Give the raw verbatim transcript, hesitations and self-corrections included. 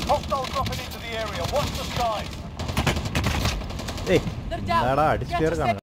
Hostiles dropping into the area. Watch the skies. Hey, nada, disappear.